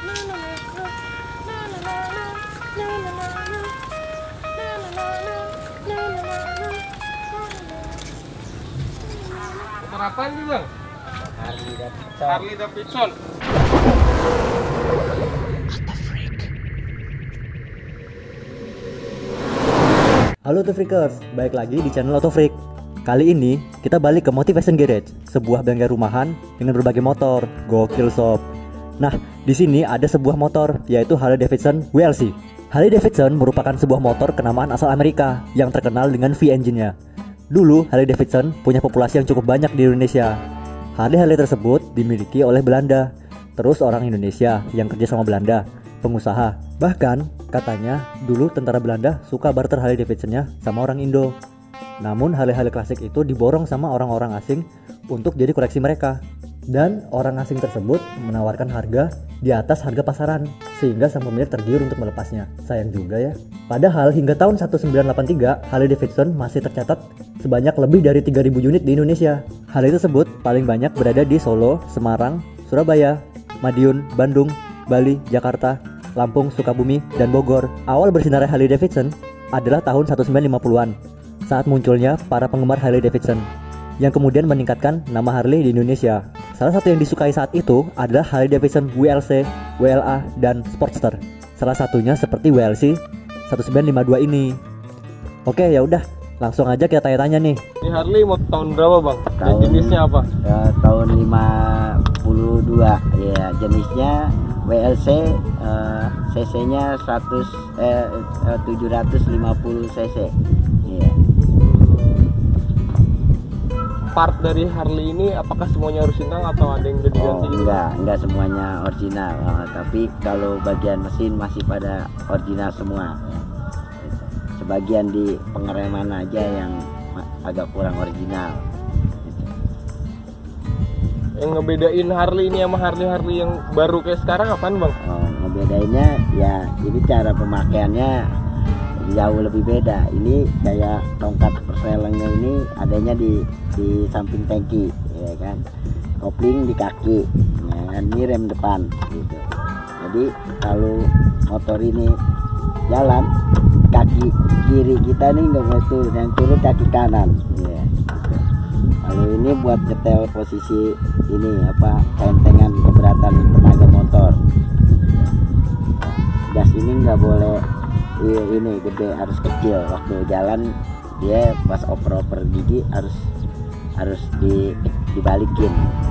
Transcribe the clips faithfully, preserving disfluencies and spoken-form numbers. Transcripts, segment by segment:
Motor apaan nih bang? Harley Davidson. Harley Davidson. Halo Autofreakers, balik lagi di channel Autofreak. Kali ini kita balik ke Motivation Garage, sebuah bengkel rumahan dengan berbagai motor. Gokil sob. Nah, di sini ada sebuah motor yaitu Harley Davidson W L C. Harley Davidson merupakan sebuah motor kenamaan asal Amerika yang terkenal dengan V-engine-nya. Dulu Harley Davidson punya populasi yang cukup banyak di Indonesia. Harley-Harley tersebut dimiliki oleh Belanda. Terus orang Indonesia yang kerja sama Belanda, pengusaha. Bahkan katanya dulu tentara Belanda suka barter Harley Davidson-nya sama orang Indo. Namun Harley-Harley klasik itu diborong sama orang-orang asing untuk jadi koleksi mereka. Dan orang asing tersebut menawarkan harga di atas harga pasaran, sehingga sang pemilik tergiur untuk melepasnya. Sayang juga ya. Padahal hingga tahun seribu sembilan ratus delapan puluh tiga, Harley Davidson masih tercatat sebanyak lebih dari tiga ribu unit di Indonesia. Harley tersebut paling banyak berada di Solo, Semarang, Surabaya, Madiun, Bandung, Bali, Jakarta, Lampung, Sukabumi, dan Bogor. Awal bersinarnya Harley Davidson adalah tahun seribu sembilan ratus lima puluhan, saat munculnya para penggemar Harley Davidson, yang kemudian meningkatkan nama Harley di Indonesia. Salah satu yang disukai saat itu adalah Harley Davidson W L C, W L A, dan Sportster. Salah satunya seperti W L C seribu sembilan ratus lima puluh dua ini. Oke, ya udah, langsung aja kita tanya-tanya nih. Ini Harley mau tahun berapa bang? Dan Tahun- jenisnya apa? Ya, tahun lima puluh dua ya, jenisnya W L C, eh, cc-nya seratus eh, eh, tujuh ratus lima puluh cc. Iya. Part dari Harley ini apakah semuanya original atau ada yang udah Oh, diganti gitu? enggak, enggak semuanya original. Eh, tapi kalau bagian mesin masih pada original semua. Ya. Sebagian di pengereman aja yang ma- agak kurang original. Yang ngebedain Harley ini sama Harley-Harley yang baru kayak sekarang apaan bang? Oh, ngebedainnya ya ini cara pemakaiannya jauh lebih beda. Ini kayak tongkat perselengnya ini adanya di di samping tangki, ya kan. Kopling di kaki, ya kan. Ini rem depan gitu. Jadi kalau motor ini jalan, kaki kiri kita nih nggak boleh turun, yang turun kaki kanan, ya. Gitu. Kalau ini buat nyetel posisi ini apa kentengan keberatan tenaga motor. Gas ini nggak boleh i- ini gede, harus kecil. Waktu jalan dia pas oper-oper gigi harus harus di dibalikin.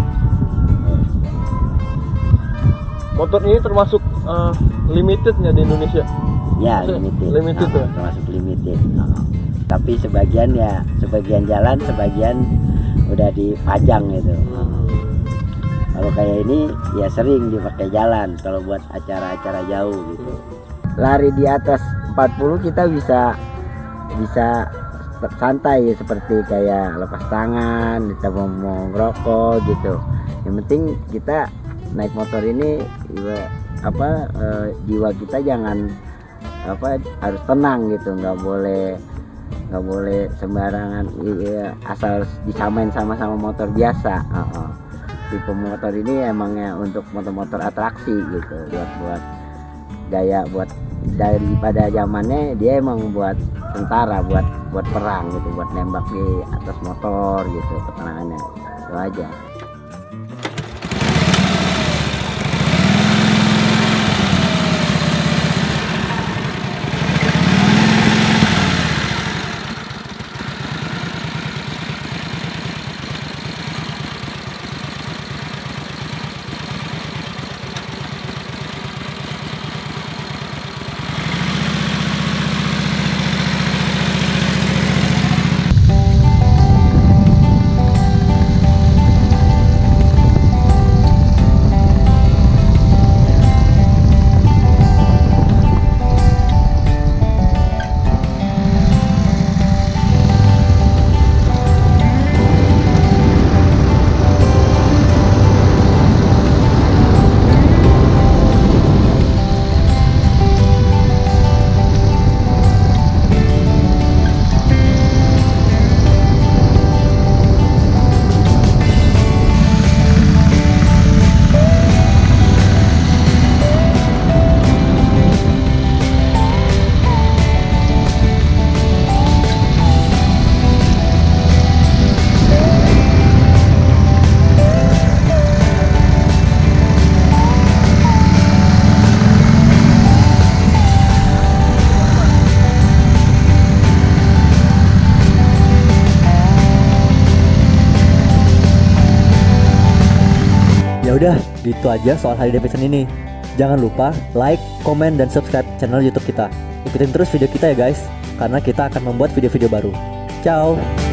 Motor ini termasuk eh, limited nggak di Indonesia? Ya, Maksudnya limited. limited Nah, ya? termasuk limited. Nah, tapi sebagian ya, sebagian jalan, sebagian udah dipajang gitu. Nah, kalau kayak ini ya sering dipakai jalan kalau buat acara-acara jauh gitu. Lari di atas empat puluh kita bisa bisa santai seperti kayak lepas tangan, kita mau, mau ngerokok gitu. Yang penting kita naik motor ini jiwa- apa eh, jiwa kita jangan apa harus tenang gitu, nggak boleh nggak boleh sembarangan iya, asal disamain sama-sama motor biasa. Uh-uh. Tipe motor ini emangnya untuk motor-motor atraksi gitu, buat buat gaya, buat daripada zamannya dia emang buat tentara, buat buat perang gitu, buat nembak di atas motor gitu ketenangannya, itu aja. Ya udah, gitu aja soal Harley Davidson ini. Jangan lupa like, komen, dan subscribe channel YouTube kita. Ikutin terus video kita ya guys, karena kita akan membuat video-video baru. Ciao.